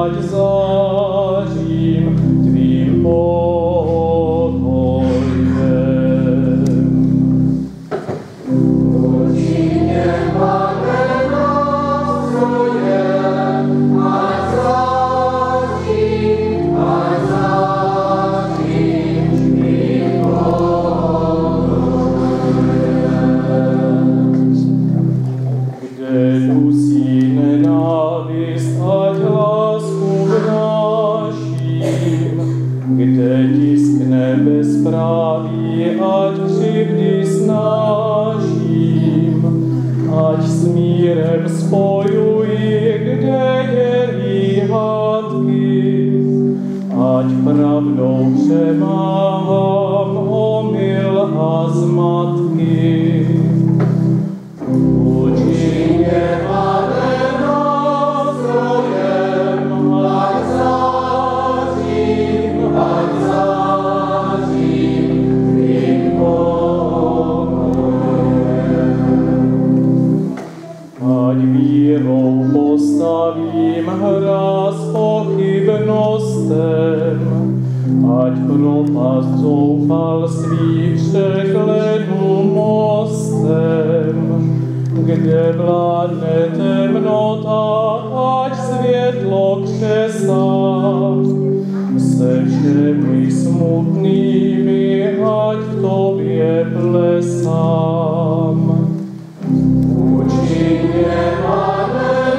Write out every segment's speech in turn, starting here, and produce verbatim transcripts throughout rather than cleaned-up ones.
ať zářím tvým pokojem. Učině, Pane, nástrojem, ať zářím, ať zářím tvým pokojem. Kde dusí nenávist, ať lásku vnáším, kde tiskne bezpráví, ať křivdy snáším, ať s mírem spojuji, kde dělí hádky, ať pravdou přemáhám omyl a zmatky. Učině, Pane, nástrojem, ať zářím, ať zářím tvým pokojem. Ať vírou postavím hráz pochybnostem, ať propast zoufalství překlenu mostem, kde vládne temnota, ať světlo křesá. Se všemi smutnými, ať v tobě plesám. Učině, Pane,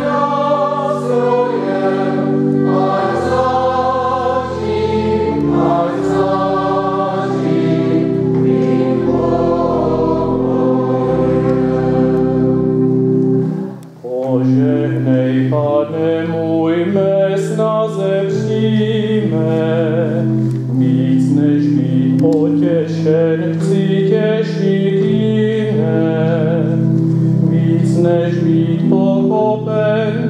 nástrojem, ať zářím, ať zářím tvým pokojem. Požehnej, Pane můj, mé snaze přijme, víc než být potěšen, chci těšit jiné. Víc než být pochopen,